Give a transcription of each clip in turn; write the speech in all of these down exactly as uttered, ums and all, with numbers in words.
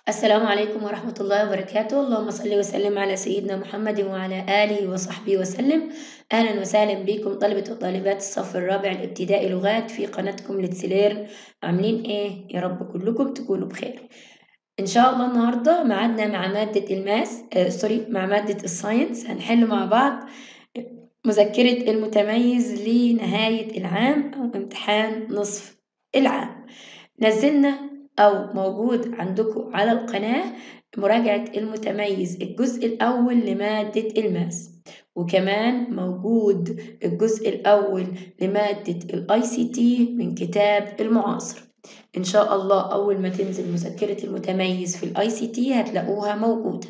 السلام عليكم ورحمة الله وبركاته. اللهم صل وسلم على سيدنا محمد وعلى آله وصحبه وسلم. أهلا وسهلا بكم طلبة وطالبات الصف الرابع الابتدائي لغات في قناتكم لتسلير. عاملين إيه؟ يا رب كلكم تكونوا بخير. إن شاء الله النهاردة معادنا مع مادة الماس آه سوري مع مادة الساينس. هنحل مع بعض مذكرة المتميز لنهاية العام أو امتحان نصف العام. نزلنا أو موجود عندكم على القناة مراجعة المتميز الجزء الأول لمادة الماس، وكمان موجود الجزء الأول لمادة الاي سي تي من كتاب المعاصر. إن شاء الله أول ما تنزل مذكرة المتميز في الاي سي تي هتلاقوها موجودة.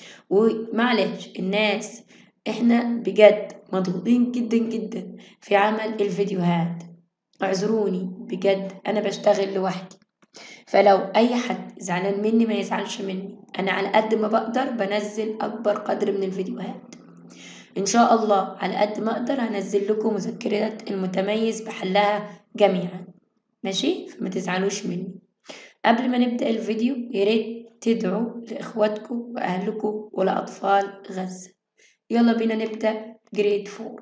ومعلش الناس احنا بجد مضغوطين جدا جدا في عمل الفيديوهات، اعذروني بجد أنا بشتغل لوحدي، فلو أي حد زعلان مني ما يزعلش مني، أنا على قد ما بقدر بنزل أكبر قدر من الفيديوهات. إن شاء الله على قد ما أقدر هنزل لكم مذكرة المتميز بحلها جميعا، ماشي؟ فما تزعلوش مني. قبل ما نبدأ الفيديو ياريت تدعوا لإخواتكم وأهلكم ولأطفال غزة. يلا بينا نبدأ جريد فور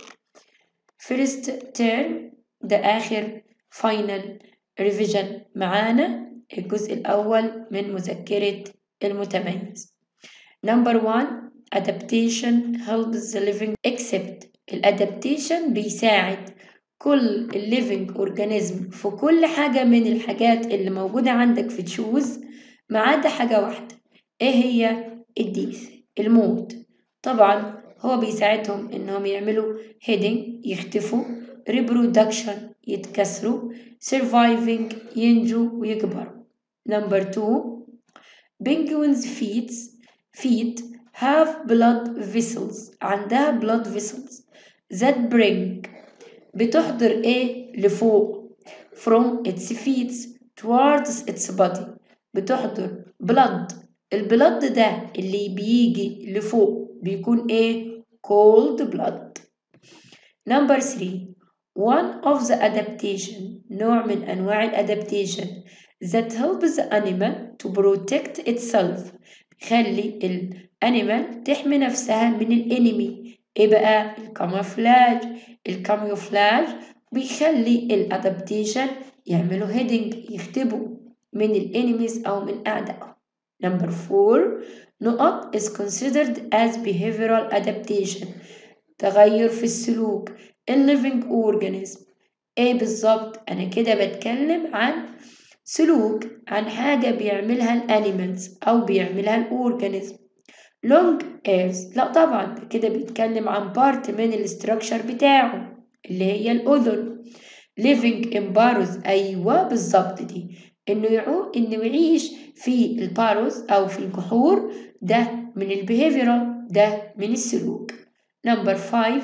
فيرست تيرم، ده آخر فاينل ريفيجن معانا، الجزء الأول من مذكرة المتميز. Number one, adaptation helps the living except الادابتيشن بيساعد كل living organism في كل حاجة من الحاجات اللي موجودة عندك في تشوز ما عدا حاجة واحدة. ايه هي؟ الديث، الموت. طبعا هو بيساعدهم انهم يعملوا heading يختفوا، reproduction يتكسروا، surviving ينجوا ويكبروا. Number two, penguins feet feet have blood vessels، عندها blood vessels that bring بتحضر ايه لفوق from its feet towards its body، بتحضر blood. البلد ده اللي بيجي لفوق بيكون ايه؟ cold blood. Number three, one of the adaptation، نوع من أنواع الادابتيشن that helps the animal to protect itself، خلي الانيمال تحمي نفسها من الانمي. ايه بقى؟ الكاموفلاج. الكاموفلاج بيخلي الادابتيشن يعملوا هيدنج يختبوا من الانيميز او من اعدائهم. Number four, نقط is considered as behavioral adaptation، تغير في السلوك. الليفينج اورجانيزم ايه بالظبط؟ انا كده بتكلم عن سلوك، عن حاجة بيعملها الانيمالز او بيعملها الاورجانيزم. لونج ايرز لا طبعا كده بيتكلم عن بارت من الاستراكشر بتاعه اللي هي الاذن. living in barrows ايوه بالظبط دي، انه يعو انه يعيش في الباروز او في الجحور، ده من البيهيفيرال، ده من السلوك. Number five,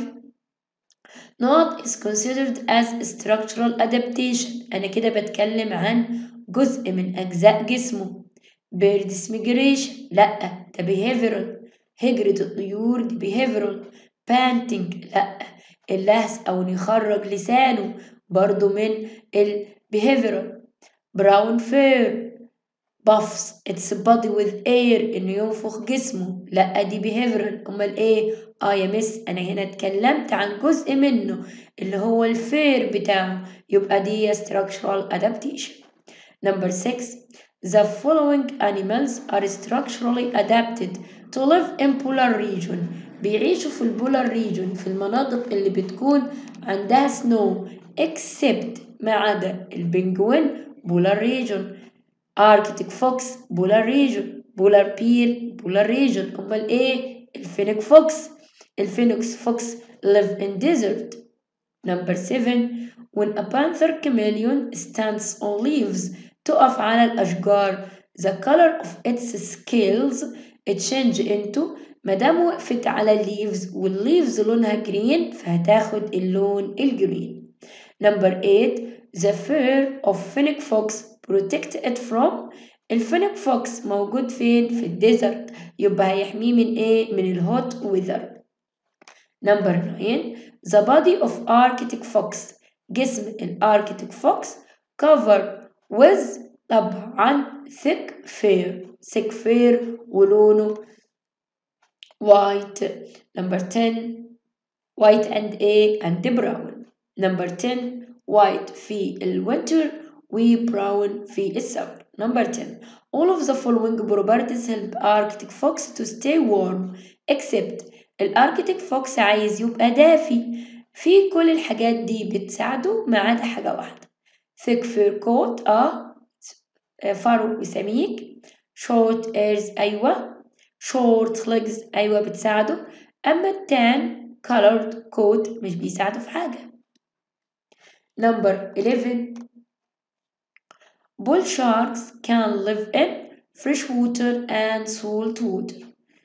not is considered as structural adaptation، أنا كده بتكلم عن جزء من أجزاء جسمه. birds migration لأ ده behavioral، هجرة الطيور دي behavioral. panting لأ، اللهس أو إنه يخرج لسانه برضو من ال behavioral. brown fur puffs its body with air، إنه ينفخ جسمه، لأ دي behavioral. أمال إيه؟ آه يا مس أنا هنا اتكلمت عن جزء منه اللي هو الفير بتاعه، يبقى دي structural adaptation. Number six, the following animals are structurally adapted to live in polar region، بيعيشوا في البولار ريجون، في المناطق اللي بتكون عندها سنو except ما عدا البنجوين بولار ريجون، Arctic fox polar region، polar bear polar region. أمال إيه؟ الفينيك فوكس. الفينيكس فوكس live in desert. Number seven, when a panther chameleon stands on leaves، تقف على الأشجار، the color of its scales change into، مادام وقفت على الليفز والليفز لونها green فهتاخد اللون الجرين. Number eight, the fur of fennec fox protect it from، الفينيك فوكس موجود فين؟ في الديزرت، يبقى هيحميه من ايه؟ من الهوت ويذر. Number nine, the body of Arctic fox، جسم الاركتيك فوكس covered with طبعا thick fair thick fair ولونه white. number ten white and a and brown. number ten white في الوينتر وبراون في السمر. number ten all of the following properties help Arctic fox to stay warm except الاركتيك فوكس عايز يبقى دافي. في كل الحاجات دي بتساعده ما عدا حاجة واحدة. thick fur coat اه فرو وسميك. short ears أيوة. short legs أيوة بتساعده. أما التان colored coat مش بيساعده في حاجة. number eleven bull sharks can live in fresh water and salt water,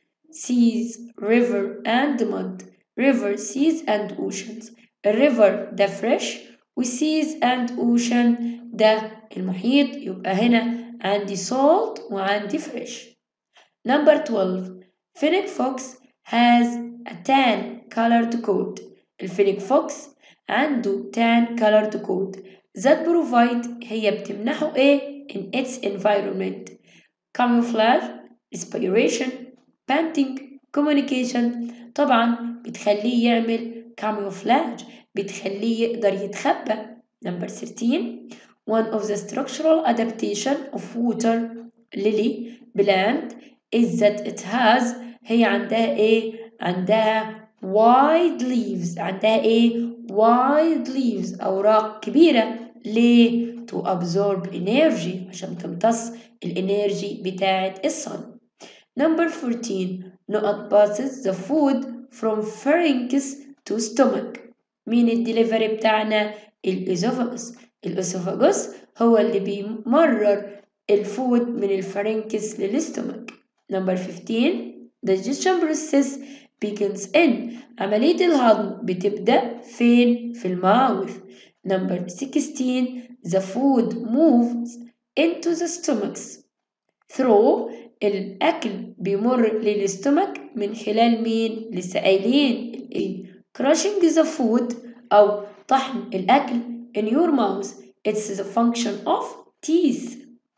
seas, river and mud. river, seas and oceans. الريفر ده fresh و seas and ocean ده المحيط. يبقى هنا عندي salt وعندي fresh. number twelve fennec fox has a tan colored coat. الفينيك فوكس عنده tan colored coat that provide هي بتمنحه ايه in its environment camouflage, respiration, panting, communication. طبعا بتخليه يعمل camouflage بتخليه يقدر يتخبى. number thirteen one of the structural adaptation of water lily plant is that it has هي عندها ايه عندها wide leaves عندها ايه wide leaves أوراق كبيرة. ليه to absorb energy عشان تمتص الانرجي بتاعة الصن. number fourteen نقط passes the food from pharynx to stomach. مين الدليفري بتاعنا الاسوفاجوس. الاسوفاجوس هو اللي بيمرر الفود من الفارنكس للاستومك. number fifteen digestion process begins in عملية الهضم بتبدأ فين في الماوث. number sixteen the food moves into the stomachs through الأكل بيمر للاستومك من خلال مين لسه قايلين crushing the food أو طحن الأكل in your mouth it's the function of teeth.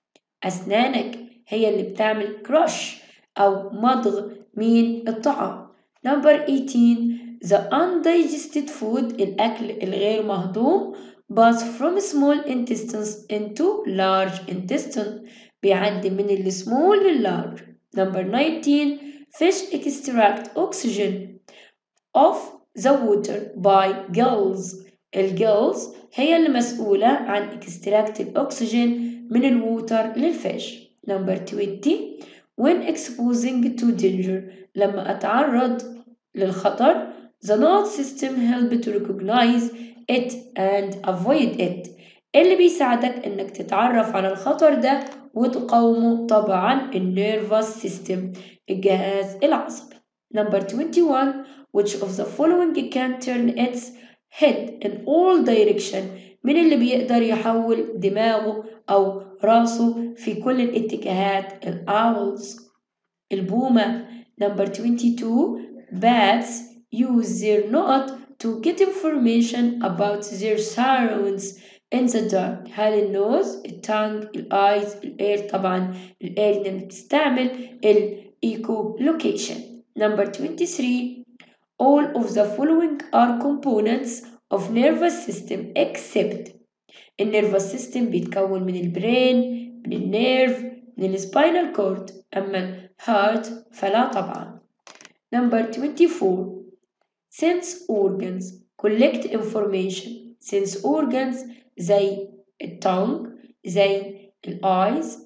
أسنانك هي اللي بتعمل crush أو مضغ من الطعام. number eighteen the undigested food الأكل الغير مهضوم pass from small intestines into large intestine بيعدي من السمول لللارج. number nineteen fish extract oxygen of the water by gills. الجلز هي اللي مسؤولة عن extract الأكسجين من الووتر للفيش. number twenty when exposing to danger لما أتعرض للخطر the nervous system help to recognize it and avoid it. اللي بيساعدك إنك تتعرف على الخطر ده وتقاومه طبعا النيرفس سيستم الجهاز العصبي. number twenty-one which of the following can turn its head in all direction من اللي بيقدر يحول دماغه أو راسه في كل الاتجاهات الأولز البومة. number twenty-two bats use their نقط to get information about their surroundings in the dark. هل النوز التانج الايز الاير طبعا الاير اللي بتستعمل الايكو لوكيشن. number twenty-three all of the following are components of nervous system except النيرفس سيستم بيتكون من البرين من النيرف من السباينال كورد أما الهارت فلا طبعا. number twenty-four sense organs collect information. sense organs زي التونج زي الايز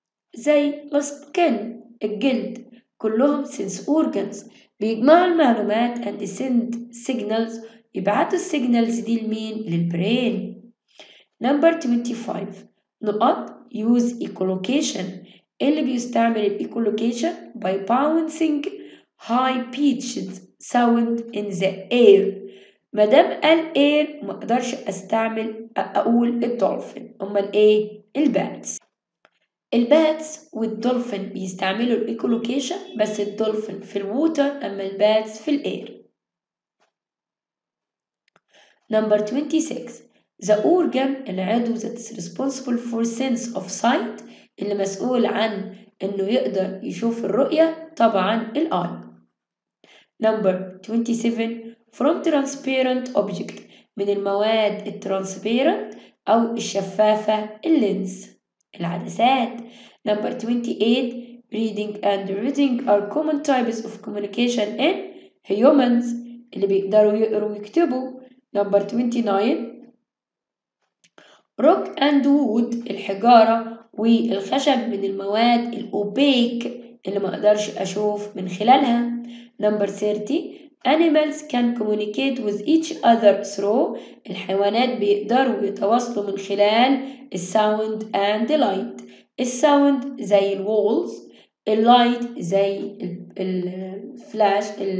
زي السكن الجلد كلهم sense organs بيجمعوا المعلومات and send signals يبعتوا السيجنالز دي لمين للبرين. number twenty-five نقط use echolocation اللي بيستعمل الايكولوكيشن by bouncing high pitched sound in the air. مادام قال air ما اقدرش استعمل اقول الدولفين. امال ايه الباتس. الباتس والدولفين بيستعملوا الايكولوكيشن بس الدولفين في الووتر اما الباتس في الاير. number twenty-six the organ العضو that is responsible for sense of sight اللي مسؤول عن إنه يقدر يشوف الرؤية طبعا الآي. Number twenty-seven from transparent object من المواد الترانسبيرنت أو الشفافة اللينس العدسات. Number twenty-eight reading and reading are common types of communication in humans اللي بيقدروا يقروا ويكتبوا. Number twenty-nine rock and wood الحجارة والخشب من المواد الأوبيك اللي ما أقدرش أشوف من خلالها. Number thirty animals can communicate with each other through الحيوانات بيقدروا يتواصلوا من خلال الساوند and the light. الساوند زي الوولز، اللايت زي الفلاش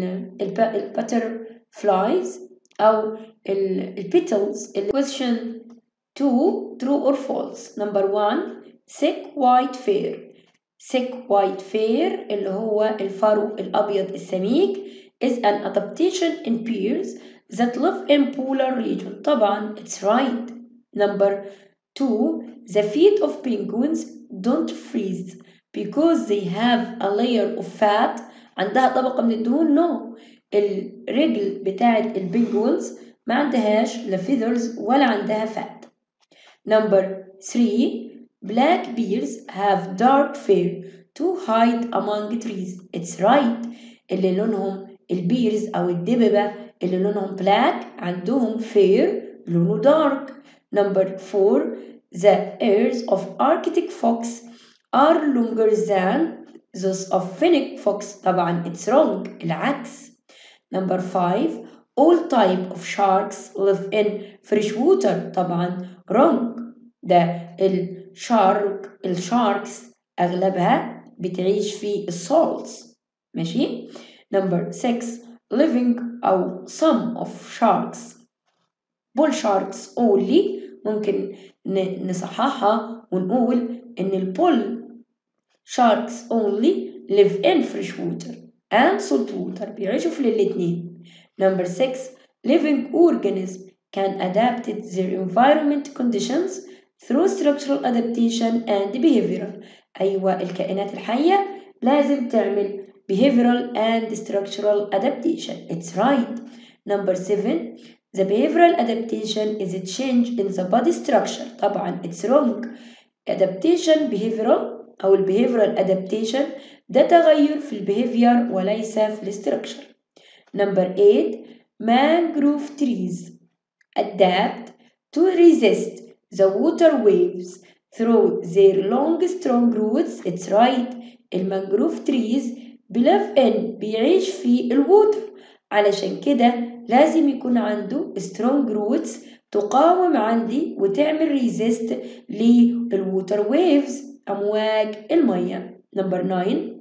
الباتر فلايز أو البيتلز. question two true or false. Number one thick white fur thick white fur اللي هو الفرو الأبيض السميك is an adaptation in bears that live in polar region. طبعا it's right. Number two the feet of penguins don't freeze because they have a layer of fat. عندها طبقة من الدهون. no الرجل بتاعت البنجوينز ما عندهاش لا feathers ولا عندها fat. Number three black bears have dark fur to hide among trees. It's right. اللي لونهم البيرز أو الدببة اللي لونهم black عندهم fur لونه dark. Number four the ears of Arctic fox are longer than those of Fennec fox. طبعا it's wrong العكس. Number five all type of sharks live in fresh water. طبعا wrong. ده الشارك الشاركس أغلبها بتعيش في السولز. ماشي. Number six living أو some of sharks bull sharks only ممكن نصححها ونقول إن البول sharks only live in fresh water and salt water بيعيشوا في الاتنين. Number six living organisms can adapt their environment conditions through structural adaptation and behavioral. أيوة الكائنات الحية لازم تعمل behavioral and structural adaptation. It's right. Number seven the behavioral adaptation is a change in the body structure. طبعا it's wrong. adaptation behavioral أو ال behavioral adaptation ده تغير في ال behavior وليس في ال structure. Number eight mangrove trees adapt to resist the water waves through their long strong roots. It's right. المانجروف trees بيلف in بيعيش في الووتر علشان كده لازم يكون عنده strong roots تقاوم عندي وتعمل resist للووتر waves أمواج المية. Number nine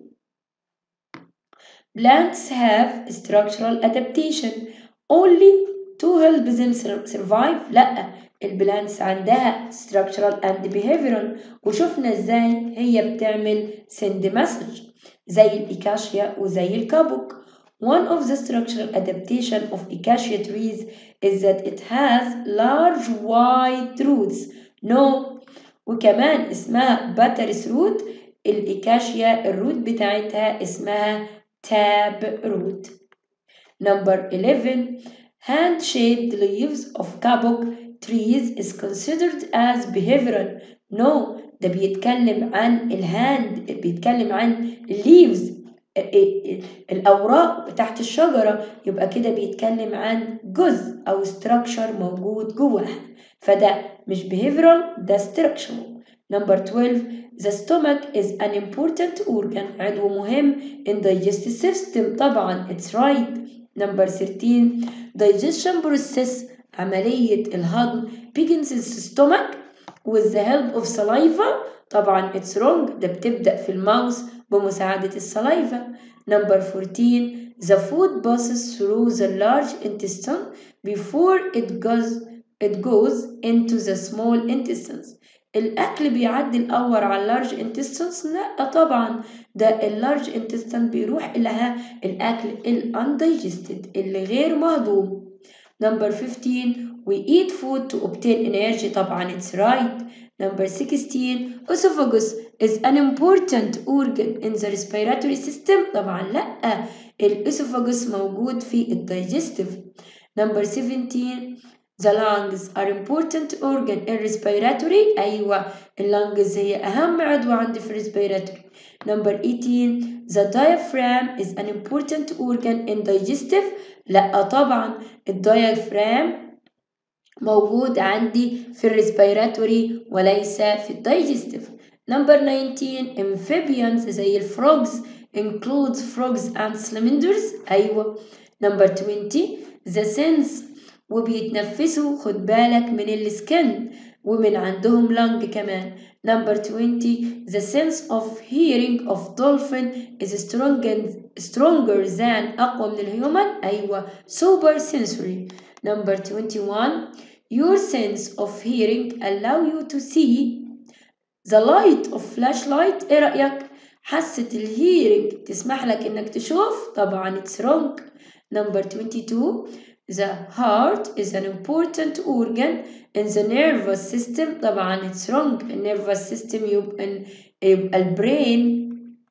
plants have structural adaptation only to help them survive. لأ البلانتس عندها structural and behavioral وشفنا ازاي هي بتعمل send message زي الإيكاشيا وزي الكابوك. One of the structural adaptation of acacia trees is that it has large wide roots. No وكمان اسمها buttress root. الإيكاشيا الروت بتاعتها اسمها tab root. Number eleven hand-shaped leaves of kabuk trees is considered as behavioral. No ده بيتكلم عن الهاند بيتكلم عن leaves الأوراق بتاعت الشجرة يبقى كده بيتكلم عن جزء أو structure موجود جواها فده مش behavioral ده structural. Number twelve the stomach is an important organ عضو مهم in digestive system. طبعا it's right. Number thirteen digestion process عملية الهضم begins in the stomach with the help of saliva. طبعا it's wrong ده بتبدأ في الماوس بمساعدة السلايفا. Number fourteen the food passes through the large intestine before it goes it goes into the small intestines. الأكل بيعدي الأول على اللارج intestines. لا طبعا ده اللارج intestine بيروح إلها الأكل ال undigested اللي غير مهضوم. Number fifteen we eat food to obtain energy. طبعا it's right. Number sixteen, esophagus is an important organ in the respiratory system. طبعا لأ، الاسوفاجوس موجود في الدايجستيف. Number seventeen, the lungs are important organ in respiratory. أيوة، اللنجز هي أهم عضو عندي في respiratory. Number eighteen, the diaphragm is an important organ in digestive. لا طبعا الديافرام موجود عندي في الريسبيراتوري وليس في الدايجستيف. Number nineteen, amphibians زي الفروجز includes frogs and salamanders. أيوة. Number twenty, the sense وبيتنفسوا خد بالك من السكن ومن عندهم لنج كمان. Number twenty, the sense of hearing of dolphin is stronger, stronger than أقوى من الهيومن. أيوة super sensory. Number twenty-one, your sense of hearing allow you to see the light of flashlight. إيه رأيك؟ حاسة الهيرنج تسمح لك إنك تشوف؟ طبعا it's wrong. Number twenty-two, the heart is an important organ in the nervous system. طبعا it's wrong. The nervous system يبقى البرين.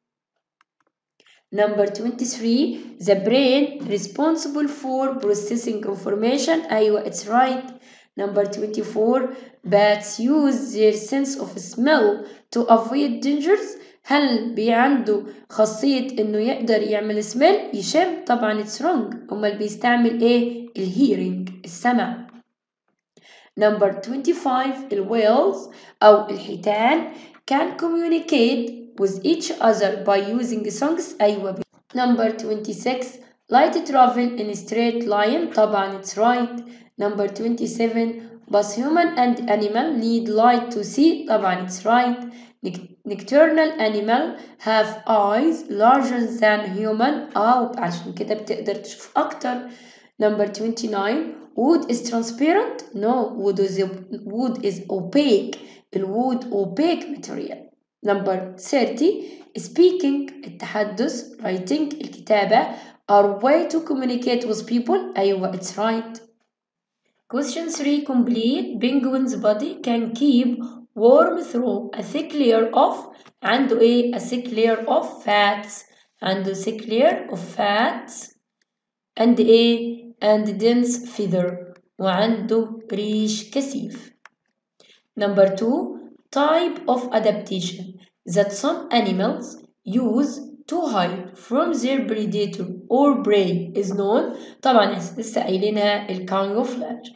Number twenty-three, the brain responsible for processing information. أيوة it's right. Number twenty-four, bats use their sense of smell to avoid dangers. هل بي عنده خاصية إنه يقدر يعمل smell يشم؟ طبعا it's wrong. أمال بيستعمل إيه؟ الهيرنج السمع. Number twenty-five, الwhales أو الحيتان can communicate with each other by using songs. أيوة. Number twenty-six, light travel in a straight line. طبعا it's right. Number twenty-seven, both human and animal need light to see. طبعا it's right. Nocturnal animal have eyes larger than human. أو عشان كده بتقدر تشوف أكتر. Number twenty-nine, wood is transparent. No, wood is, wood is opaque. الwood opaque material. Number thirty, speaking التحدث, writing الكتابة are way to communicate with people. أيوة it's right. Question three complete. Penguin's body can keep warm through a thick layer of عنده إيه؟ A thick layer of fats. عنده thick layer of fats and إيه؟ And dense feather. وعنده ريش كثيف. Number two, type of adaptation that some animals use to hide from their predator or prey is known. طبعا لسه قايلينها الكاموفلاج.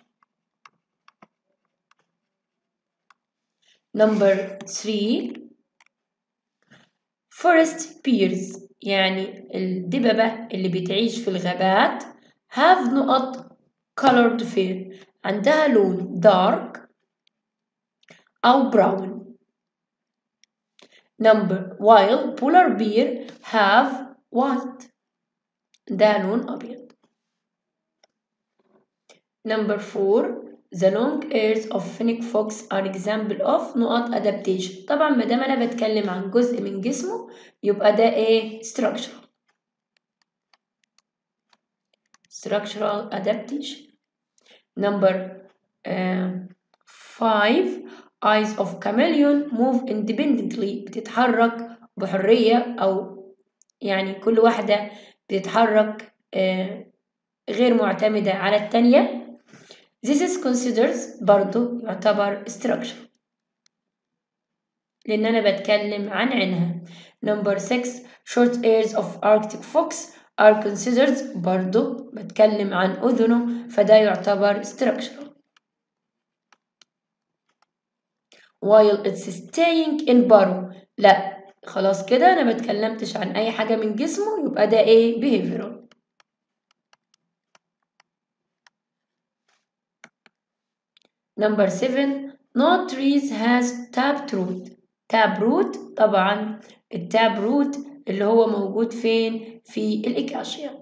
Number three, forest bears يعني الدببة اللي بتعيش في الغابات have نقط colored fur عندها لون dark أو brown. Number while polar bear have white ده لون أبيض. Number four, the long ears of fennec fox are example of نقط adaptation. طبعا ما دام أنا بتكلم عن جزء من جسمه يبقى ده إيه؟ structural. structural adaptation. Number uh, five, eyes of chameleon move independently بتتحرك بحرية أو يعني كل واحدة بتتحرك uh, غير معتمدة على التانية. This is considered برضو يعتبر structure لأن أنا بتكلم عن عينها. Number six, short ears of Arctic fox are considered برضو بتكلم عن أذنه فده يعتبر structural. While it's staying in burrow لا خلاص كده أنا متكلمتش عن أي حاجة من جسمه يبقى ده إيه؟ behavioral. Number seven, no trees has taproot. taproot طبعا التابروت اللي هو موجود فين؟ في الإكاشيا.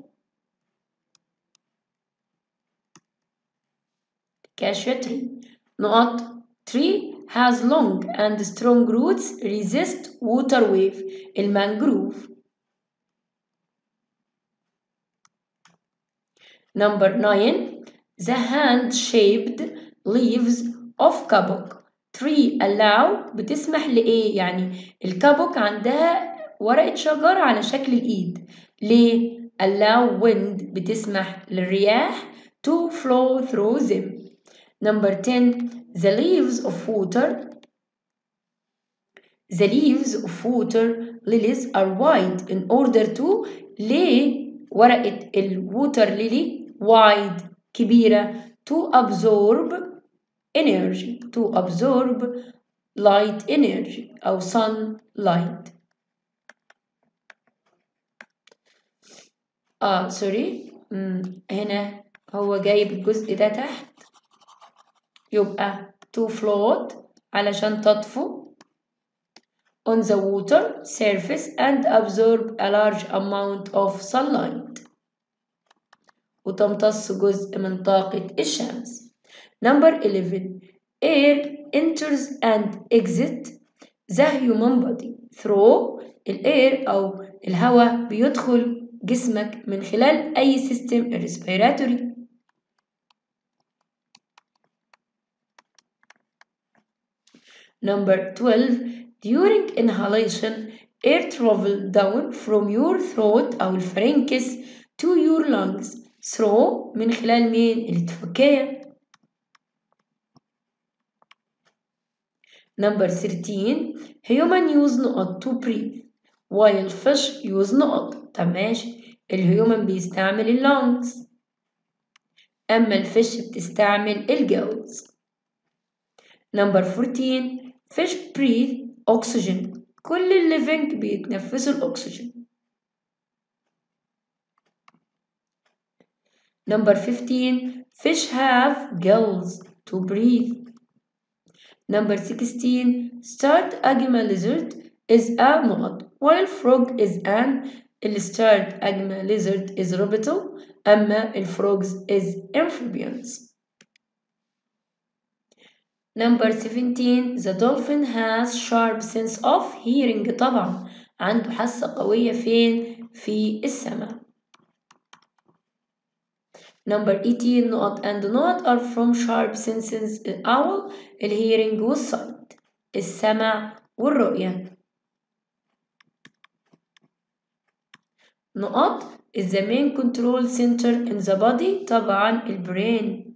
Acacia tree. نقط tree has long and strong roots resist water wave. المانجروف. Number nine, The hand-shaped leaves of kabuk tree allow بتسمح لإيه؟ يعني الكابوك عندها ورقة شجر على شكل الإيد. ليه؟ allow wind بتسمح للرياح to flow through them. Number ten, the leaves of water The leaves of water lilies are wide in order to ليه ورقة الووتر ليلي wide كبيرة to absorb energy to absorb light energy أو sunlight. آه سوري هنا هو جايب الجزء ده تحت يبقى to float علشان تطفو on the water surface and absorb a large amount of sunlight وتمتص جزء من طاقة الشمس. Number eleven air enters and exits the human body through الاير أو الهواء بيدخل جسمك من خلال أي system respiratory. Number twelve during inhalation air travel down from your throat أو الفرنكس to your lungs through من خلال مين؟ التفكية. Number thirteen human use نقط to breathe while fish use نقط. طب ماشي الهيومن بيستعمل اللونجز أما الفيش بتستعمل الجوز. Number fourteen fish breathe oxygen كل الليفينج بيتنفسوا الأكسجين. Number fifteen fish have gills to breathe. Number sixteen starred agma lizard is a نقط while frog is an starred agma lizard is orbital أما الفروgs is amphibians. Number seventeen the dolphin has sharp sense of hearing طبعا عنده حاسة قوية فين؟ في السماء. Number eighteen نقط and نقط are from sharp senses الأول الهيرنج والصيد السمع والرؤية. نقط is the main control center in the body طبعا البرين.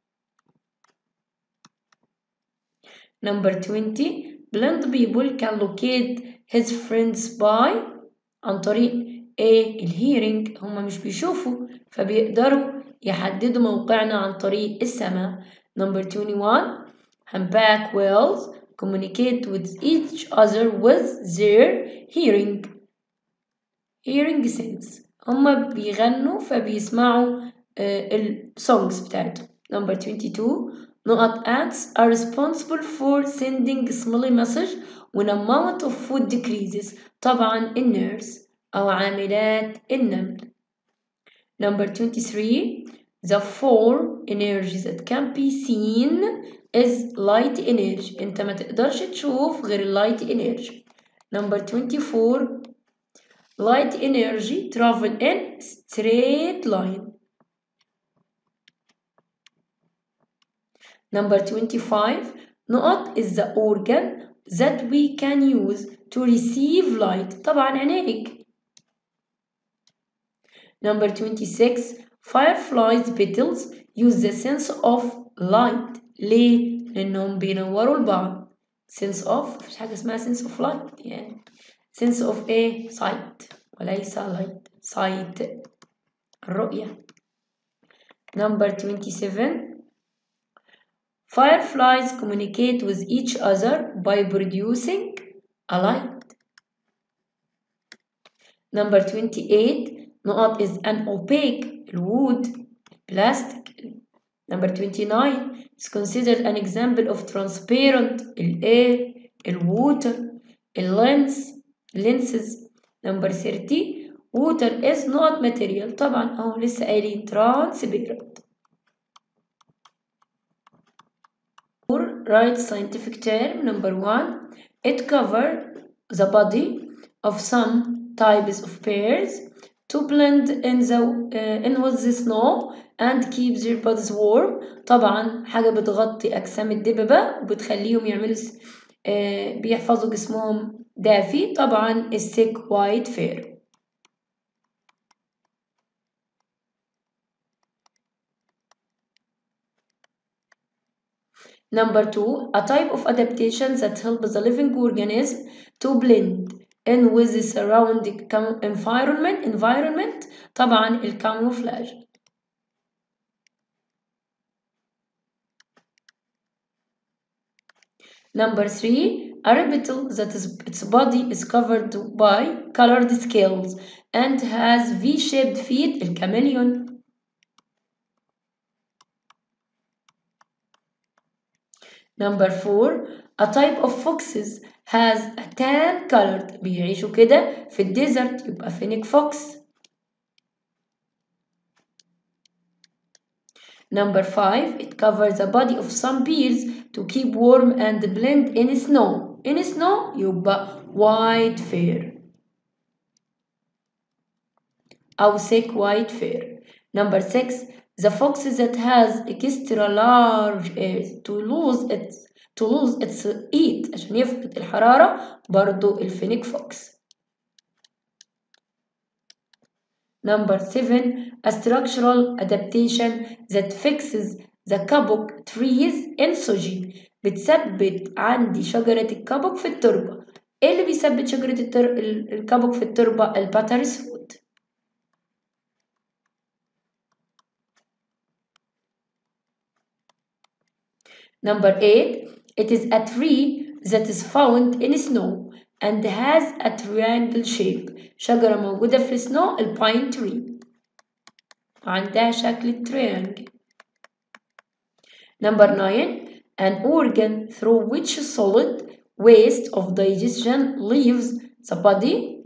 Number twenty blind people can locate his friends by عن طريق ايه الهيرنج هما مش بيشوفوا فبيقدروا يحددوا موقعنا عن طريق السمع. Number twenty-one humpback whales communicate with each other with their hearing hearing sense هما بيغنوا فبيسمعوا السونجز بتاعتهم. Number twenty-two نقط ants are responsible for sending smelly message when amount of food decreases طبعا النيرس أو عاملات النمل. Number twenty-three the four energies that can be seen is light energy أنت ما تقدرش تشوف غير light energy. Number twenty-four light energy travel in straight line. Number twenty-five نقط is the organ that we can use to receive light طبعا عينيك. Number twenty-six fireflies petals use the sense of light ليه؟ لأنهم بينوروا البعض. sense of مفيش حاجة اسمها sense of light يعني sense of ايه؟ sight وليس light sight الرؤية. Number twenty-seven fireflies communicate with each other by producing a light. Number twenty-eight نقط is an opaque الwood plastic. Number twenty-nine is considered an example of transparent air water lens lenses. Number thirty water is not material طبعا أهو لسه قايلين transparent. Right scientific term. Number one it covers the body of some types of pears to blend in the uh, in with the snow and keep their bodies warm. طبعا حاجة بتغطي أجسام الدببة وبتخليهم يعملوا آه بيحفظوا جسمهم دافي. طبعا السيك وايت فير. Number two, a type of adaptation that helps the living organism to blend in with the surrounding environment environment طبعا الكاموفلاج. Number three, a reptile that is, its body is covered by colored scales and has V-shaped feet, الكاميليون. Number four, a type of foxes has a tan colored بيعيشوا كده في الديزرت يبقى فينيك فوكس. Number five, it covers the body of some bears to keep warm and blend in snow. In snow يبقى white fur أو thick white fur. Number six, the fox that has extra large ears to lose its to lose its heat عشان يفقد الحرارة برضو الفينيك فوكس. Number seven, a structural adaptation that fixes the kabuk trees in soji. بتثبت عندي شجرة الكابوك في التربة. ايه اللي بيثبت شجرة التر... الكابوك في التربة؟ الباترس روت. Number eight, it is a tree that is found in snow and has a triangle shape. شجرة موجودة في السنو الباين تري عندها شكل triangle. Number nine, an organ through which solid waste of digestion leaves the body.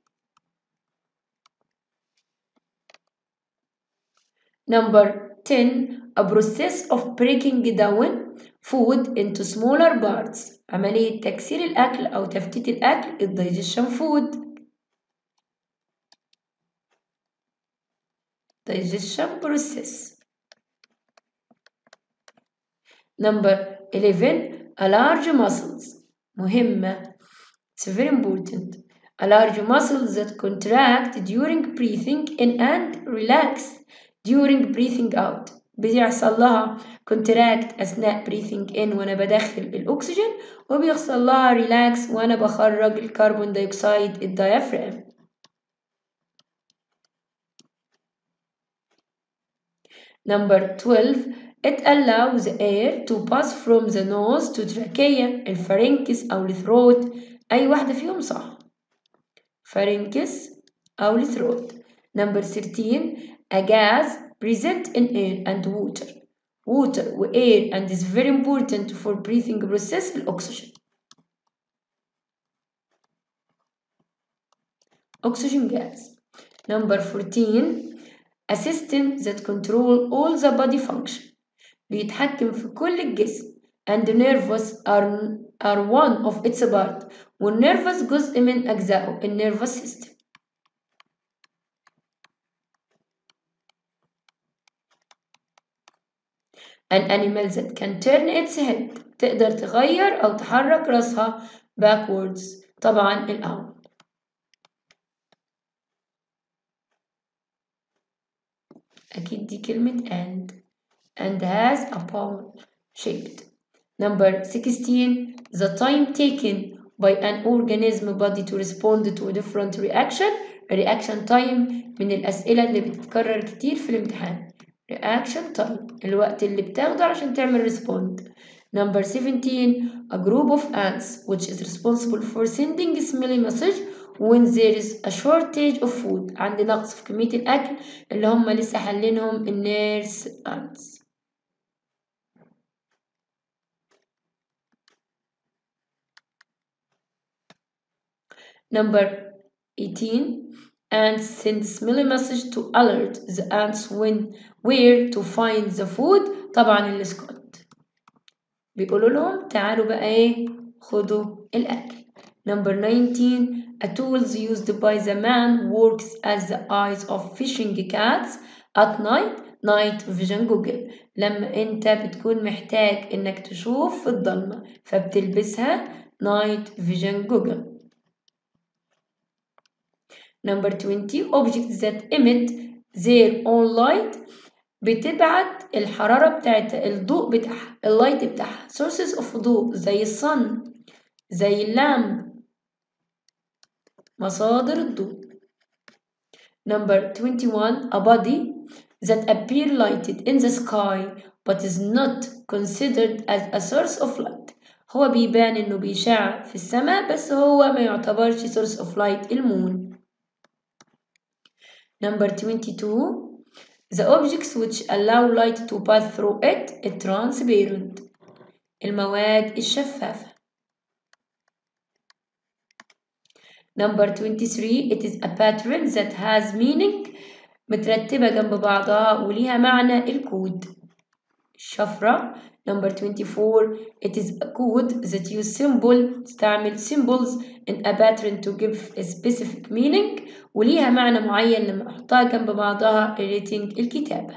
Number ten, a process of breaking down food into smaller parts. عملية تكسير الأكل أو تفتيت الأكل الدايجيشن food. digestion process. Number eleven, a large muscles. مهمة. It's very important. A large muscles that contract during breathing in and relax during breathing out. بيحصل لها contract أثناء breathing in وأنا بدخل الأكسجين وبيحصل لها relax وأنا بخرج الكربون دايوكسيد الديافرام. Number twelve, it allows air to pass from the nose to trachea الفارنكس أو الثروت. أي واحدة فيهم صح. فارنكس أو الثروت. Number thirteen, a gas present in air and water. Water و air and is very important for breathing process الأكسجين. Oxygen gas. Number fourteen, a system that control all the body function. بيتحكم في كل الجسم and nervous are, are one of its part والnervous جزء من أجزائه الnervous system. An animal that can turn its head تقدر تغير أو تحرك رأسها backwards طبعا الأول. أكيد دي كلمة and and has a palm shaped. Number sixteen, the time taken by an organism body to respond to a different reaction. reaction time من الأسئلة اللي بتتكرر كتير في الامتحان. reaction time الوقت اللي بتاخده عشان تعمل respond. Number seventeen, a group of ants which is responsible for sending smelly message when there is a shortage of food. عندي نقص في كمية الأكل اللي هم لسه حلينهم النيرس ants. Number eighteen, ants send smelly message to alert the ants when where to find the food. طبعا السكوت بيقولوا لهم تعالوا بقى ايه خدوا الأكل. Number nineteen, a tools used by the man works as the eyes of fishing cats at night. نايت فيجن جوجل، لما انت بتكون محتاج انك تشوف في الضلمة فبتلبسها نايت فيجن جوجل. Number twenty objects that emit their own light بتبعت الحرارة بتاعت الضوء بتاعها اللايت بتاعها. sources of ضوء زي الصن زي اللامب مصادر الضوء. Number twenty-one a body that appear lighted in the sky but is not considered as a source of light. هو بيبان انه بيشع في السماء بس هو ما يعتبرش source of light المون. Number twenty-two the objects which allow light to pass through it is transparent. المواد الشفافة. Number twenty-three it is a pattern that has meaning مترتبة جنب بعضها وليها معنى الكود. الشفرة. Number twenty-four it is a code that use symbol تستعمل symbols in a pattern to give a specific meaning وليها معنى معين لما أحطها جنب بعضها rating الكتابة.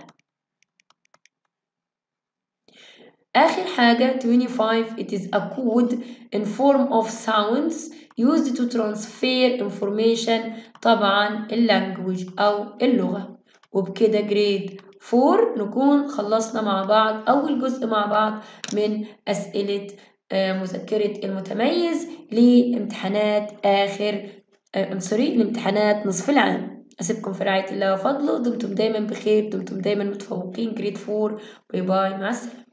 آخر حاجة twenty-five it is a code in form of sounds used to transfer information طبعا اللانجوج أو اللغة. وبكده جريد فور نكون خلصنا مع بعض أول جزء مع بعض من أسئلة مذكرة المتميز لامتحانات آخر سوري لامتحانات نصف العام. أسيبكم في رعاية الله وفضله. دمتم دايما بخير، دمتم دايما متفوقين. جريد فور. باي باي، مع السلامة.